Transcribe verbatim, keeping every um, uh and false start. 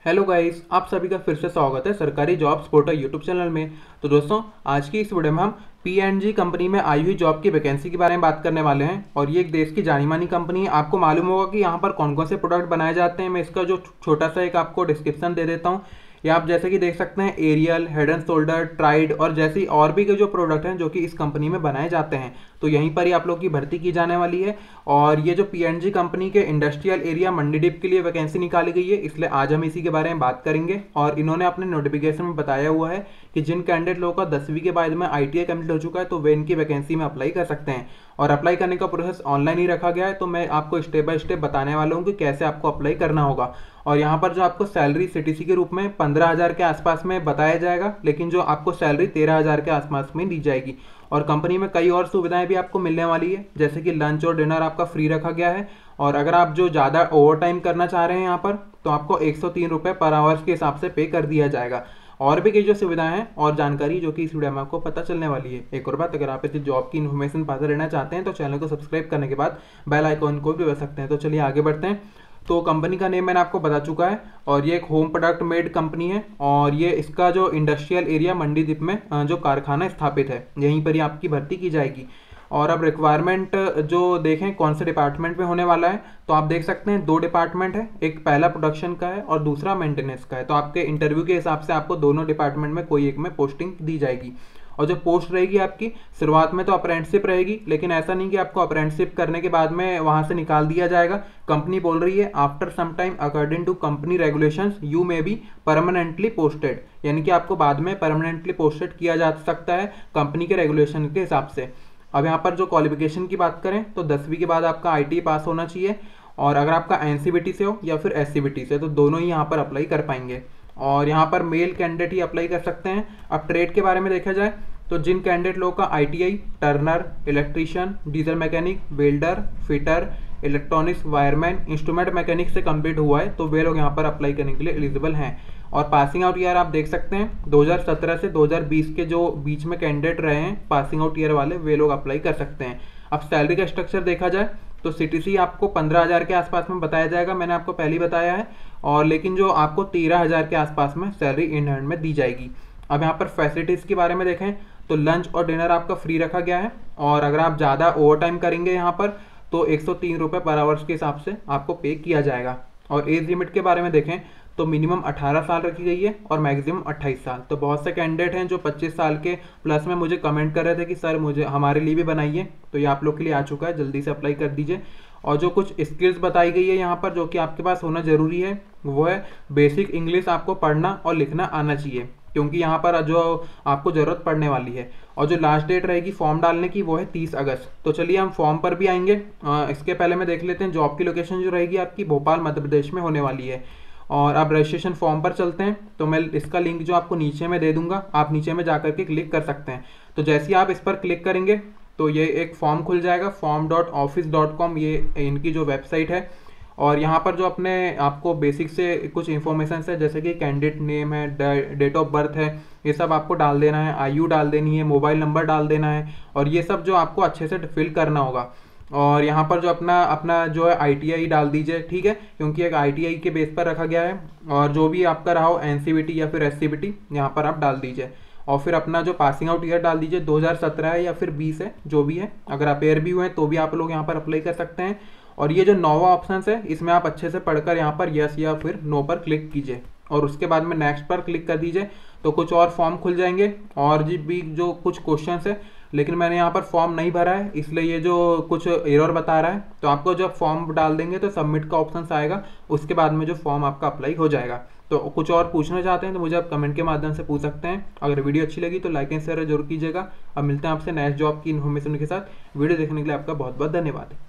Hello guys, आप सभी का फिर से स्वागत है सरकारी जॉब्स पोर्टल यूट्यूब चैनल में। तो दोस्तों, आज की इस वीडियो में हम पी एंड जी कंपनी में आई हुई जॉब की वैकेंसी के बारे में बात करने वाले हैं। और ये एक देश की जानी मानी कंपनी है। आपको मालूम होगा कि यहाँ पर कौन कौन से प्रोडक्ट बनाए जाते हैं। मैं इसका जो छोटा सा एक आपको डिस्क्रिप्शन दे देता हूँ। या आप जैसे कि देख सकते हैं, एरियल, हेड एंड शोल्डर, ट्राइड और जैसी और भी के जो प्रोडक्ट हैं जो कि इस कंपनी में बनाए जाते हैं, तो यहीं पर ही आप लोग की भर्ती की जाने वाली है। और ये जो पी एंड जी कंपनी के इंडस्ट्रियल एरिया मंडीदीप के लिए वैकेंसी निकाली गई है, इसलिए आज हम इसी के बारे में बात करेंगे। और इन्होंने अपने नोटिफिकेशन में बताया हुआ है कि जिन कैंडिडेट लोगों का दसवीं के बाद में आई टी आई कम्प्लीट हो चुका है, तो वे इनकी वैकेंसी में अप्लाई कर सकते हैं। और अप्लाई करने का प्रोसेस ऑनलाइन ही रखा गया है, तो मैं आपको स्टेप बाय स्टेप बताने वाला हूँ कि कैसे आपको अप्लाई करना होगा। और यहाँ पर जो आपको सैलरी सी टी सी के रूप में पंद्रह हज़ार के आसपास में बताया जाएगा, लेकिन जो आपको सैलरी तेरह हज़ार के आसपास में दी जाएगी। और कंपनी में कई और सुविधाएं भी आपको मिलने वाली है, जैसे कि लंच और डिनर आपका फ्री रखा गया है। और अगर आप जो ज़्यादा ओवर टाइम करना चाह रहे हैं यहाँ पर, तो आपको एक सौ तीन रुपये पर आवर्स के हिसाब से पे कर दिया जाएगा। और भी कई जो सुविधाएं हैं और जानकारी जो कि इस वीडियो में आपको पता चलने वाली है। एक और बात, अगर आप इस जॉब की इन्फॉर्मेशन पाते रहना चाहते हैं तो चैनल को सब्सक्राइब करने के बाद बेल आइकॉन को भी दबा सकते हैं। तो चलिए आगे बढ़ते हैं। तो कंपनी का नेम मैंने आपको बता चुका है, और ये एक होम प्रोडक्ट मेड कंपनी है। और ये इसका जो इंडस्ट्रियल एरिया मंडीदीप में जो कारखाना स्थापित है, यहीं पर ही आपकी भर्ती की जाएगी। और अब रिक्वायरमेंट जो देखें कौन से डिपार्टमेंट में होने वाला है, तो आप देख सकते हैं दो डिपार्टमेंट है, एक पहला प्रोडक्शन का है और दूसरा मेंटेनेंस का है। तो आपके इंटरव्यू के हिसाब से आपको दोनों डिपार्टमेंट में कोई एक में पोस्टिंग दी जाएगी। और जो पोस्ट रहेगी आपकी, शुरुआत में तो अप्रेंटिसशिप रहेगी, लेकिन ऐसा नहीं कि आपको अप्रेंटिसशिप करने के बाद में वहां से निकाल दिया जाएगा। कंपनी बोल रही है after some time according to company regulations you may be permanently posted, यानी कि आपको बाद में परमानेंटली पोस्टेड किया जा सकता है कंपनी के रेगुलेशन के हिसाब से। अब यहाँ पर जो क्वालिफिकेशन की बात करें, तो दसवीं के बाद आपका आई टी पास होना चाहिए। और अगर आपका एन सी बी टी से हो या फिर एस सी बी टी से, तो दोनों ही यहाँ पर अप्लाई कर पाएंगे। और यहाँ पर मेल कैंडिडेट ही अप्लाई कर सकते हैं। अब ट्रेड के बारे में देखा जाए, तो जिन कैंडिडेट लोगों का I T I, turner, electrician, diesel mechanic, welder, fitter, electronics, wireman, instrument mechanic से कंप्लीट हुआ है, तो वे लोग यहाँ पर अप्लाई करने के लिए एलिजिबल हैं। और पासिंग आउट ईयर आप देख सकते हैं दो हज़ार सत्रह से दो हज़ार बीस के जो बीच में कैंडिडेट रहे हैं पासिंग आउट ईयर वाले, वे लोग अप्लाई कर सकते हैं। अब सैलरी का स्ट्रक्चर देखा जाए, तो सी टी सी आपको पंद्रह हज़ार के आसपास में बताया जाएगा, मैंने आपको पहले ही बताया है। और लेकिन जो आपको तेरह हज़ार के आसपास में सैलरी इन हैंड में दी जाएगी। अब यहाँ पर फैसिलिटीज़ के बारे में देखें, तो लंच और डिनर आपका फ्री रखा गया है। और अगर आप ज़्यादा ओवर टाइम करेंगे यहाँ पर, तो एक सौ तीन रुपये पर आवर्स के हिसाब से आपको पे किया जाएगा। और एज लिमिट के बारे में देखें, तो मिनिमम अठारह साल रखी गई है और मैक्सिमम अट्ठाईस साल। तो बहुत से कैंडिडेट हैं जो पच्चीस साल के प्लस में मुझे कमेंट कर रहे थे कि सर मुझे हमारे लिए भी बनाइए, तो ये आप लोग के लिए आ चुका है, जल्दी से अप्लाई कर दीजिए। और जो कुछ स्किल्स बताई गई है यहाँ पर जो कि आपके पास होना जरूरी है, वो है बेसिक इंग्लिश आपको पढ़ना और लिखना आना चाहिए, क्योंकि यहाँ पर जो आपको ज़रूरत पड़ने वाली है। और जो लास्ट डेट रहेगी फॉर्म डालने की, वो है तीस अगस्त। तो चलिए हम फॉर्म पर भी आएंगे। आ, इसके पहले मैं देख लेते हैं जॉब की लोकेशन जो रहेगी आपकी भोपाल मध्य प्रदेश में होने वाली है। और अब रजिस्ट्रेशन फॉर्म पर चलते हैं, तो मैं इसका लिंक जो आपको नीचे में दे दूंगा, आप नीचे में जाकर के क्लिक कर सकते हैं। तो जैसे ही आप इस पर क्लिक करेंगे, तो ये एक फॉर्म खुल जाएगा, form dot office dot com, ये इनकी जो वेबसाइट है। और यहाँ पर जो अपने आपको बेसिक से कुछ इन्फॉर्मेशन है, जैसे कि कैंडिडेट नेम है, डेट ऑफ बर्थ है, ये सब आपको डाल देना है, आयु डाल देनी है, मोबाइल नंबर डाल देना है। और ये सब जो आपको अच्छे से फिल करना होगा। और यहाँ पर जो अपना अपना जो है आई टी आई डाल दीजिए, ठीक है, क्योंकि एक आई टी आई के बेस पर रखा गया है। और जो भी आपका रहा हो एन सी बी टी या फिर एस सी बी टी, यहाँ पर आप डाल दीजिए। और फिर अपना जो पासिंग आउट ईयर डाल दीजिए, दो हज़ार सत्रह है या फिर बीस है, जो भी है। अगर आप एयर भी हुए हैं तो भी आप लोग यहाँ पर अप्लाई कर सकते हैं। और ये जो नौवा ऑप्शन है, इसमें आप अच्छे से पढ़कर यहाँ पर यस या फिर नो पर क्लिक कीजिए। और उसके बाद में नेक्स्ट पर क्लिक कर दीजिए, तो कुछ और फॉर्म खुल जाएंगे और जी भी जो कुछ क्वेश्चंस है, लेकिन मैंने यहाँ पर फॉर्म नहीं भरा है, इसलिए ये जो कुछ एरर बता रहा है। तो आपको जब फॉर्म डाल देंगे तो सबमिट का ऑप्शन आएगा, उसके बाद में जो फॉर्म आपका अप्लाई हो जाएगा। तो कुछ और पूछना चाहते हैं तो मुझे आप कमेंट के माध्यम से पूछ सकते हैं। अगर वीडियो अच्छी लगी तो लाइक एंड शेयर जरूर कीजिएगा। अब मिलते हैं आपसे नेक्स्ट जॉब की इन्फॉर्मेशन के साथ। वीडियो देखने के लिए आपका बहुत बहुत धन्यवाद।